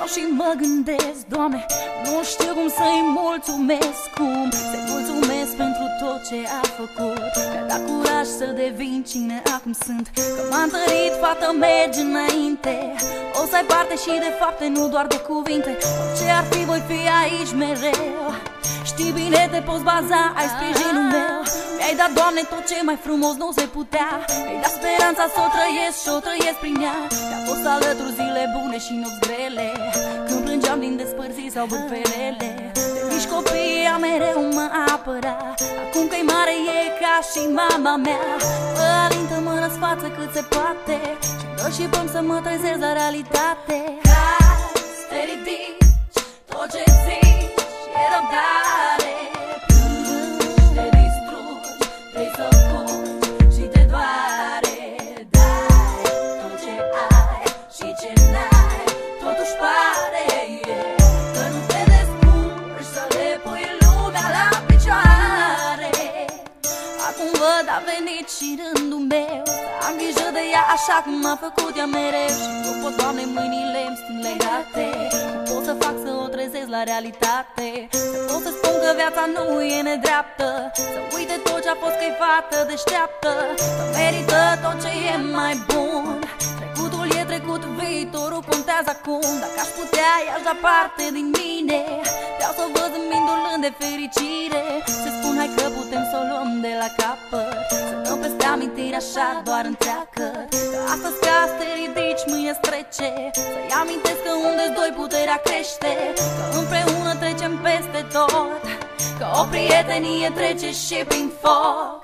stau și mă gândesc, Doamne, nu știu cum să-i mulțumesc, cum să-i mulțumesc pentru tot ce a făcut. Mi-a dat curaj să devin cine acum sunt, că m-a întărit, fată, mergi înainte. O să ai parte și de fapte, nu doar de cuvinte. Orice ar fi, voi fi aici mereu. Știi bine, te poți baza, ai sprijinul meu. Mi-ai dat, Doamne, tot ce mai frumos nu se putea. Mi-ai dat speranța să o trăiesc și o trăiesc prin ea. Mi-a fost alături zile bune și nopți grele, când plângeam din despărțiri sau bârfelele. De mici copii ea mereu mă apăra. Acum că-i mare e ca și mama mea. Mă alintă, mă răsfață cât se poate și dă și păm să mă trezesc la realitate. Cazi, te ridici, tot ce zici e răbdare. Plângi, te distrugi, vrei să fugi și te doare. Dai tot ce ai și ce n-ai, totuși pare că nu te descurci să le pui lumea la picioare. Acum văd, a venit și rândul meu să am grijă de ea așa cum m-a făcut ea mereu. Și nu pot, Doamne, mâinile îmi sting legate. Nu pot să fac să o trezesc la realitate. Să pot să spun că viața nu e nedreaptă, să uite tot ce-a fost, că-i fată deșteaptă, că merită tot ce e mai bun. Trecutul e trecut, viitorul contează acum. Dacă aș putea, i-aș da parte din mine. Vreau să văd zâmbindu-l de fericire. Să spun, hai că putem să o luăm de la capăt, să dăm peste amintiri așa doar întreagă. Că astăzi ca să te ridici, mâine trece. Să-i amintesc că unde-s doi puterea crește, că împreună trecem peste tot, că o prietenie trece și prin foc.